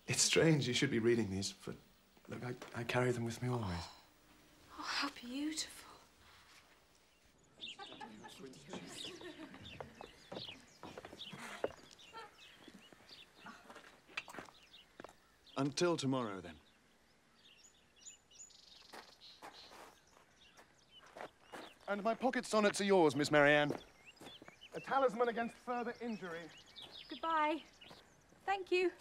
It's strange you should be reading these, but look, I carry them with me always. Oh, how beautiful. Until tomorrow, then. And my pocket sonnets are yours, Miss Marianne. A talisman against further injury. Goodbye. Thank you.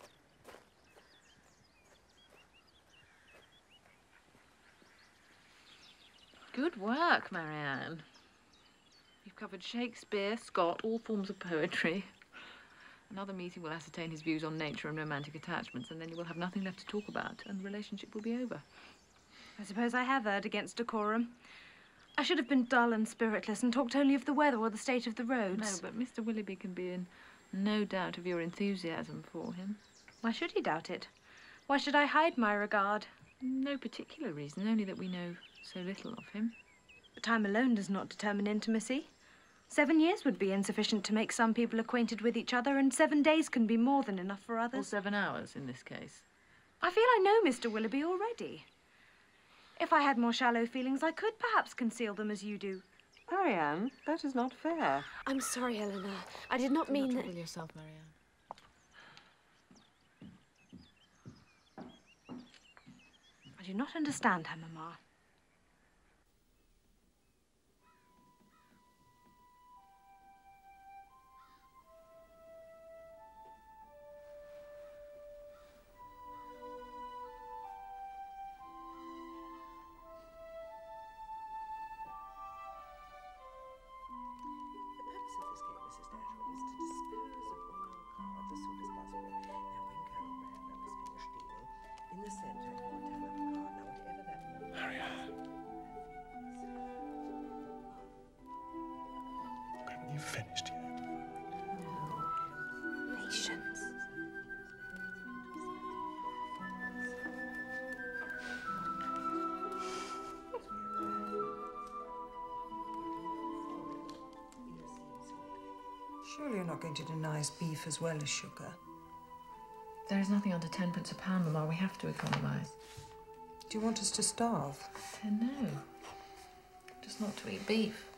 Good work, Marianne. You've covered Shakespeare, Scott, all forms of poetry. Another meeting will ascertain his views on nature and romantic attachments, and then you will have nothing left to talk about, and the relationship will be over. I suppose I have erred against decorum. I should have been dull and spiritless and talked only of the weather or the state of the roads. No, but Mr. Willoughby can be in no doubt of your enthusiasm for him. Why should he doubt it? Why should I hide my regard? No particular reason, only that we know so little of him. But time alone does not determine intimacy. 7 years would be insufficient to make some people acquainted with each other, and 7 days can be more than enough for others. Or 7 hours, in this case. I feel I know Mr. Willoughby already. If I had more shallow feelings, I could perhaps conceal them as you do. Marianne, that is not fair. I'm sorry, Elinor. I did not mean that... Do not trouble yourself, Marianne. I do not understand her, Mamma. The purpose of this game, Mrs Dashwood, is to dispose of all your cards as soon as possible. Now, when Colonel Randall has finished dealing, in the centre you will turn up a card. Now, whatever that number Marianne. Haven't you finished yet? Patience. Surely you're not going to deny us beef as well as sugar. There is nothing under 10 pence a pound, Mamma. We have to economise. Do you want us to starve? No. Just not to eat beef.